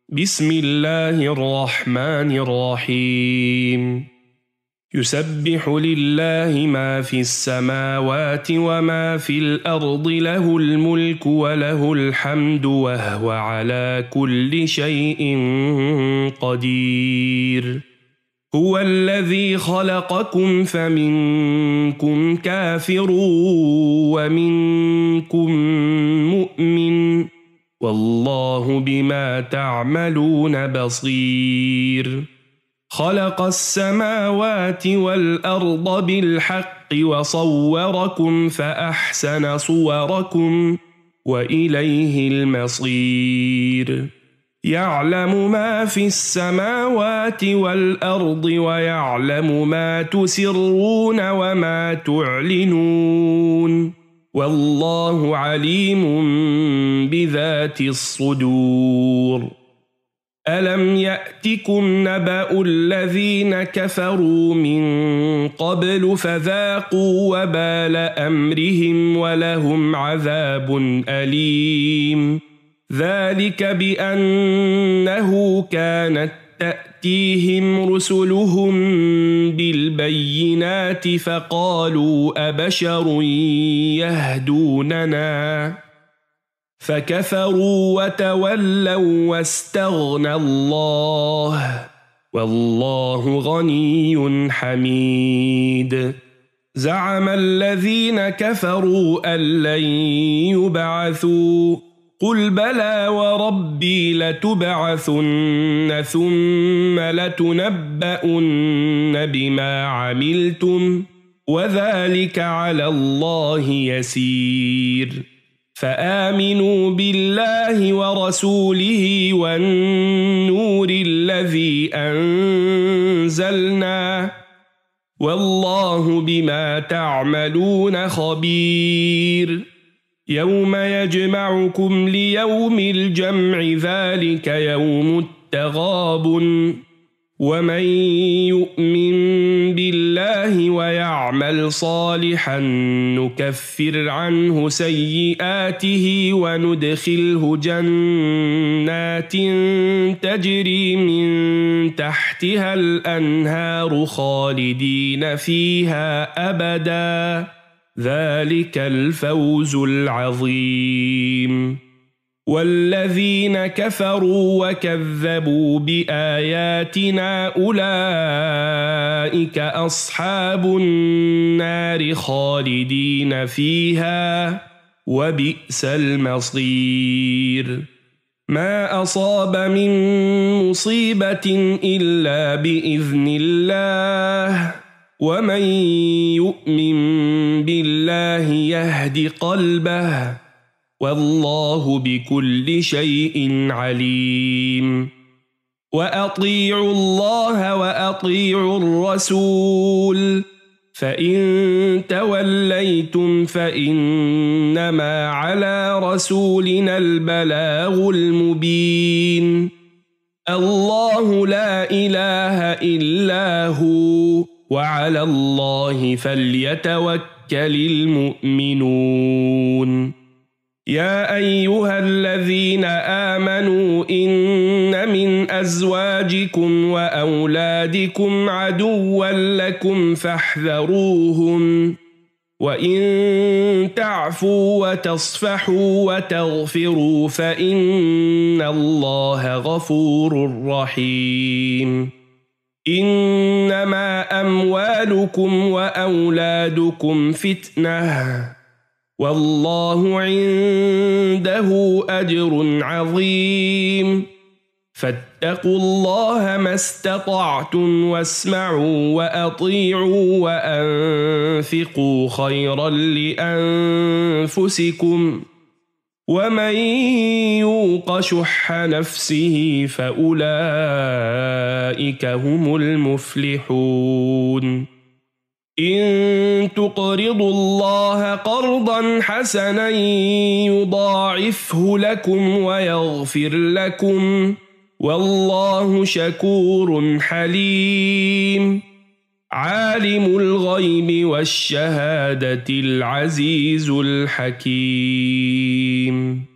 بسم الله الرحمن الرحيم يسبح لله ما في السماوات وما في الأرض له الملك وله الحمد وهو على كل شيء قدير هو الذي خلقكم فمنكم كافر ومنكم مؤمن والله بما تعملون بصير خلق السماوات والأرض بالحق وصوركم فأحسن صوركم وإليه المصير يعلم ما في السماوات والأرض ويعلم ما تسرون وما تعلنون والله عليم بذات الصدور ألم يأتكم نبأ الذين كفروا من قبل فذاقوا وبال أمرهم ولهم عذاب أليم ذلك بأنه كانت تأتيهم رسلهم بالبينات فقالوا أبشر يهدوننا فكفروا وتولوا واستغنى الله والله غني حميد زعم الذين كفروا أن لن يبعثوا قل بلى وربي لتبعثن ثم لتنبؤن بما عملتم وذلك على الله يسير فآمنوا بالله ورسوله والنور الذي أنزلنا والله بما تعملون خبير يوم يجمعكم ليوم الجمع ذلك يوم التغابن ومن يؤمن بالله ويعمل صالحا نكفر عنه سيئاته وندخله جنات تجري من تحتها الأنهار خالدين فيها أبدا ذلك الفوز العظيم والذين كفروا وكذبوا بآياتنا أولئك أصحاب النار خالدين فيها وبئس المصير ما أصاب من مصيبة إلا بإذن الله ومن يؤمن بالله يهد قلبه والله بكل شيء عليم وأطيعوا الله وأطيعوا الرسول فإن توليتم فإنما على رسولنا البلاغ المبين الله لا إله إلا هو وعلى الله فليتوكل المؤمنون يا أيها الذين آمنوا إن من أزواجكم وأولادكم عدوا لكم فاحذروهم وإن تعفوا وتصفحوا وتغفروا فإن الله غفور رحيم إنما أموالكم وأولادكم فتنة والله عنده أجر عظيم فاتقوا الله ما استطعتم واسمعوا وأطيعوا وأنفقوا خيرا لأنفسكم ومن يوق شح نفسه فأولئك هم المفلحون إن تقرضوا الله قرضا حسنا يضاعفه لكم ويغفر لكم والله شكور حليم عالم الغيب والشهادة العزيز الحكيم